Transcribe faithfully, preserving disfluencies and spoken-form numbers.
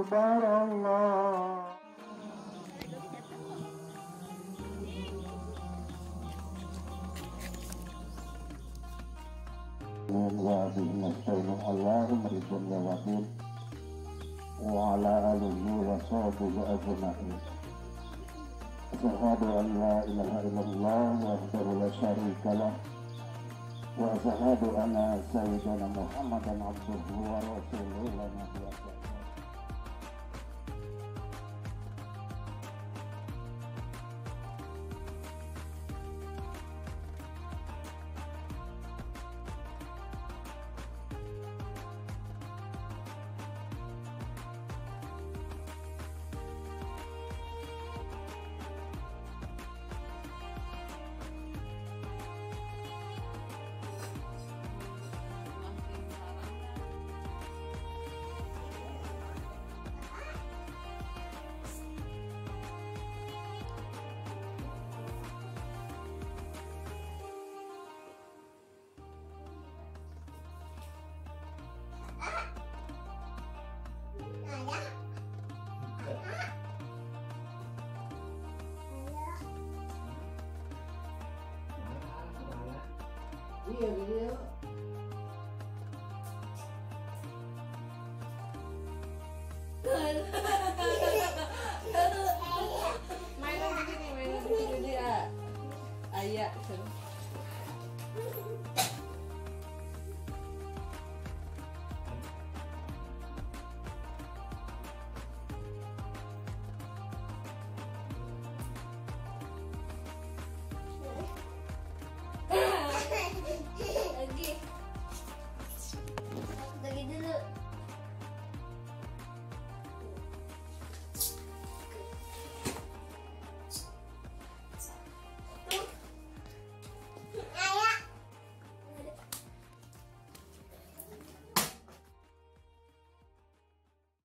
akbar Allah. Wa bihi nasta'inu Allahumma ridwan ya wabin wa ala alihi wa sahbihi ajma'in. Asyhadu an la ilaha illallah wahdahu la syarika lah wa asyhadu anna sayyidana Muhammadan abduhu wa rasuluhu la nabiyya ba'dahu. Iya video. Mainan begini, mainan begini dia. Ayah.